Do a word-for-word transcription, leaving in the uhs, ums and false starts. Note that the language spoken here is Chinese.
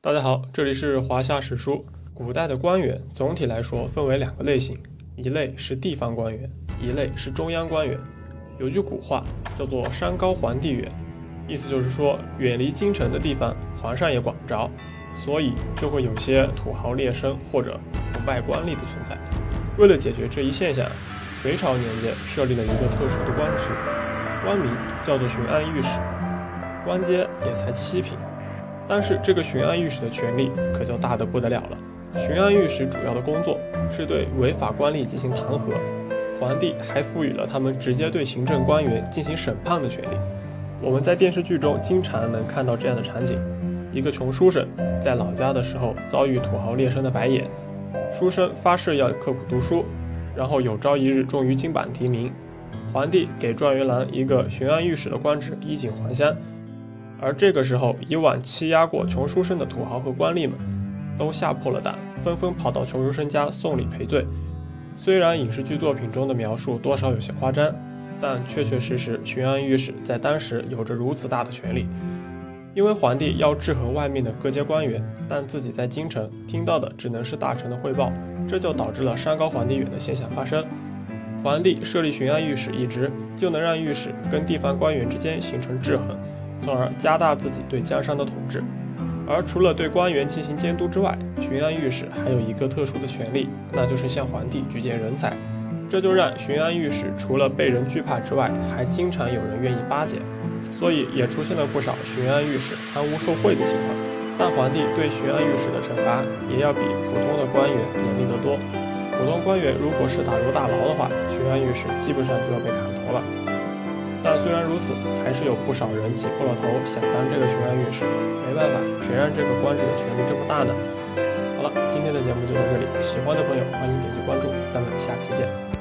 大家好，这里是华夏史书。古代的官员总体来说分为两个类型，一类是地方官员，一类是中央官员。有句古话叫做山高皇帝远，意思就是说远离京城的地方皇上也管不着，所以就会有些土豪劣绅或者腐败官吏的存在。为了解决这一现象，隋朝年间设立了一个特殊的官职，官名叫做巡按御史，官阶也才七品。但是这个巡按御史的权力可就大得不得了了。巡按御史主要的工作是对违法官吏进行弹劾，皇帝还赋予了他们直接对行政官员进行审判的权利。我们在电视剧中经常能看到这样的场景：一个穷书生在老家的时候遭遇土豪劣绅的白眼，书生发誓要刻苦读书，然后有朝一日中于金榜题名，皇帝给状元郎一个巡按御史的官职，衣锦还乡。而这个时候，以往欺压过穷书生的土豪和官吏们都吓破了胆，纷纷跑到穷书生家送礼赔罪。虽然影视剧作品中的描述多少有些夸张，但确确实实巡按御史在当时有着如此大的权力。因为皇帝要制衡外面的各阶官员，但自己在京城听到的只能是大臣的汇报，这就导致了山高皇帝远的现象发生。皇帝设立巡按御史一职，就能让御史跟地方官员之间形成制衡，从而加大自己对江山的统治。而除了对官员进行监督之外，巡按御史还有一个特殊的权利，那就是向皇帝举荐人才。这就让巡按御史除了被人惧怕之外，还经常有人愿意巴结，所以也出现了不少巡按御史贪污受贿的情况。但皇帝对巡按御史的惩罚也要比普通的官员严厉得多。普通官员如果是打入大牢的话，巡按御史基本上就要被砍头了。但虽然如此，还是有不少人挤破了头想当这个巡按御史。没办法，谁让这个官职的权力这么大呢？好了，今天的节目就到这里，喜欢的朋友欢迎点击关注，咱们下期见。